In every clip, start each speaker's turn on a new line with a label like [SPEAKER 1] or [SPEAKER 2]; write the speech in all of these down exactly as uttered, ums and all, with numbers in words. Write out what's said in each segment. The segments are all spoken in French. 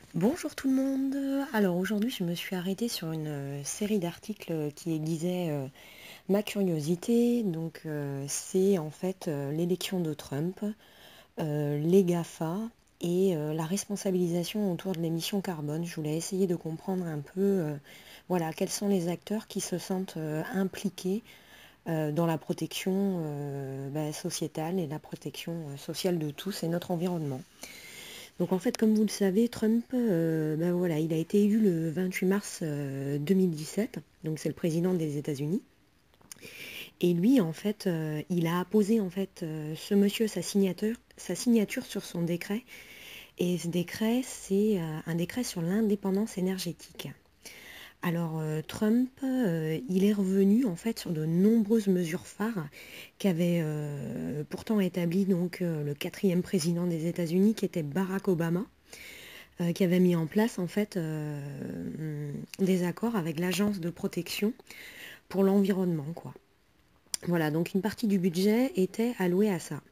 [SPEAKER 1] Bonjour tout le monde. Alors aujourd'hui, je me suis arrêtée sur une euh, série d'articles qui aiguisaient euh, ma curiosité. Donc euh, c'est en fait euh, l'élection de Trump, euh, les GAFA et euh, la responsabilisation autour de l'émission carbone. Je voulais essayer de comprendre un peu, euh, voilà, quels sont les acteurs qui se sentent euh, impliqués euh, dans la protection euh, bah, sociétale et la protection euh, sociale de tous et notre environnement. Donc en fait, comme vous le savez, Trump, euh, ben voilà, il a été élu le vingt-huit mars euh, deux mille dix-sept, donc c'est le président des États-Unis. Et lui, en fait, euh, il a apposé en fait euh, ce monsieur sa signature, sa signature sur son décret. Et ce décret, c'est euh, un décret sur l'indépendance énergétique. Alors euh, Trump, euh, il est revenu en fait sur de nombreuses mesures phares qu'avait euh, pourtant établi donc euh, le quatrième président des États-Unis, qui était Barack Obama. Euh, qui avait mis en place en fait euh, des accords avec l'agence de protection pour l'environnement, quoi. Voilà, donc une partie du budget était allouée à ça.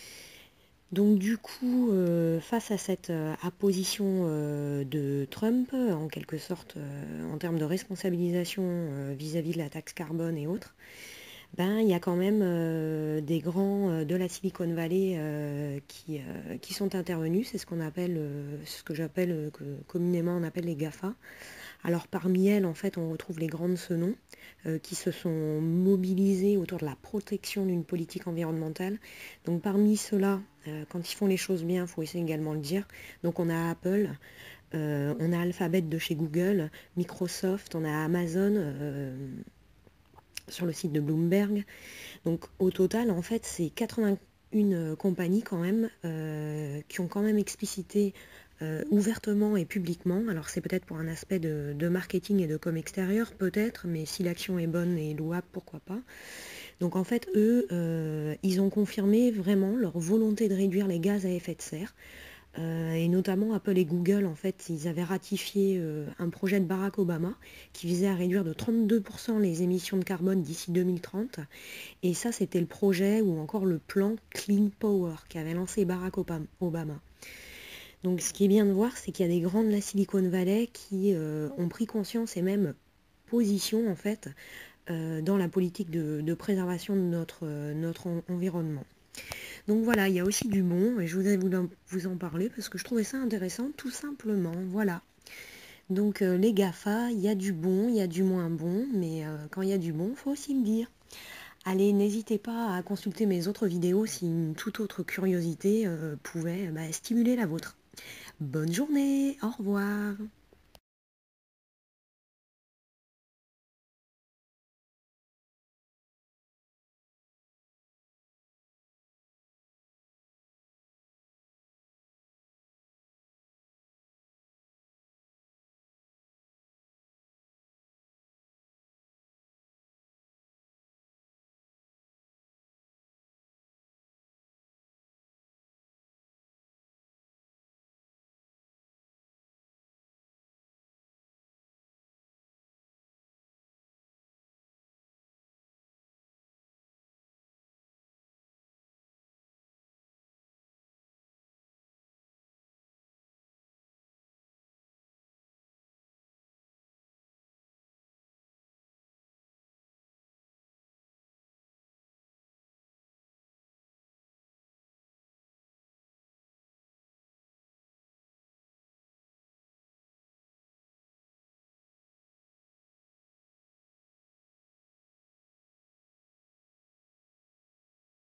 [SPEAKER 1] Donc du coup, euh, face à cette euh, apposition euh, de Trump, en quelque sorte, euh, en termes de responsabilisation euh, vis-à-vis de la taxe carbone et autres, ben, il y a quand même euh, des grands euh, de la Silicon Valley euh, qui, euh, qui sont intervenus. C'est ce qu'on appelle, euh, ce que j'appelle, euh, que communément on appelle les GAFA. Alors parmi elles, en fait, on retrouve les grandes ce nom euh, qui se sont mobilisées autour de la protection d'une politique environnementale. Donc parmi ceux-là, euh, quand ils font les choses bien, il faut essayer également de le dire. Donc on a Apple, euh, on a Alphabet de chez Google, Microsoft, on a Amazon euh, sur le site de Bloomberg. Donc au total, en fait, c'est quatre-vingt-une compagnies quand même euh, qui ont quand même explicité euh, ouvertement et publiquement. Alors c'est peut-être pour un aspect de, de marketing et de com extérieur, peut-être, mais si l'action est bonne et louable, pourquoi pas. Donc en fait, eux, euh, ils ont confirmé vraiment leur volonté de réduire les gaz à effet de serre. Euh, et notamment Apple et Google, en fait, ils avaient ratifié euh, un projet de Barack Obama qui visait à réduire de trente-deux pour cent les émissions de carbone d'ici deux mille trente. Et ça, c'était le projet ou encore le plan Clean Power qu'avait lancé Barack Obama. Donc ce qui est bien de voir, c'est qu'il y a des grands de la Silicon Valley qui euh, ont pris conscience et même position, en fait, euh, dans la politique de, de préservation de notre, euh, notre en- environnement. Donc voilà, il y a aussi du bon, et je voulais vous en, vous en parler parce que je trouvais ça intéressant, tout simplement. Voilà. Donc euh, les GAFA, il y a du bon, il y a du moins bon, mais euh, quand il y a du bon, il faut aussi le dire. Allez, n'hésitez pas à consulter mes autres vidéos si une toute autre curiosité euh, pouvait bah, stimuler la vôtre. Bonne journée, au revoir.